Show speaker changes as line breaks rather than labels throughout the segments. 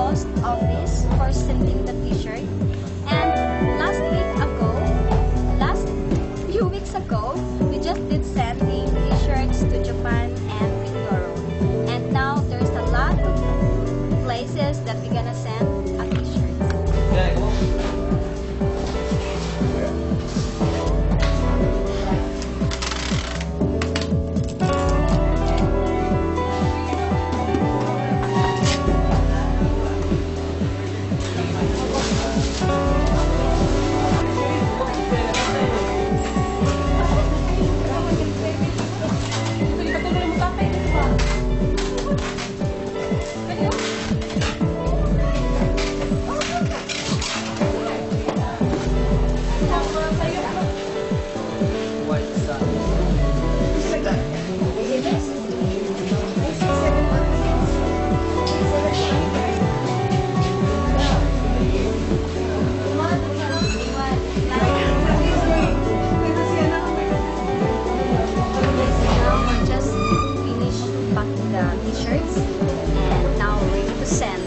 post office for sending the t-shirt. And last few weeks ago, we just did sending t-shirts to Japan and Mindoro. And now there's a lot of places that we're gonna send a t-shirt. T-shirts and now ready to send.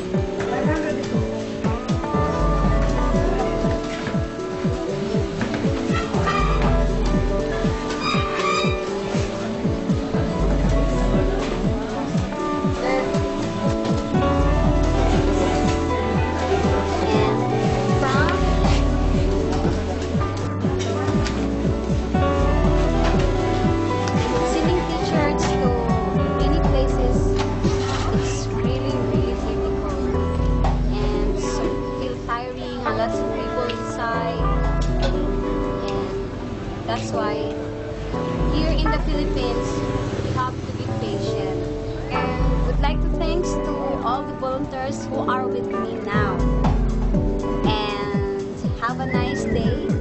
Lots of people inside, and that's why here in the Philippines we have to be patient. And would like to thanks to all the volunteers who are with me now, and have a nice day.